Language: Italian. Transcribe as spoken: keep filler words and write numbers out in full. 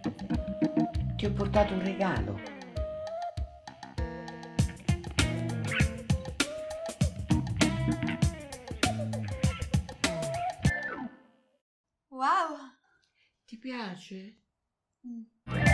Ti ho portato un regalo. Wow! Ti piace? Mm.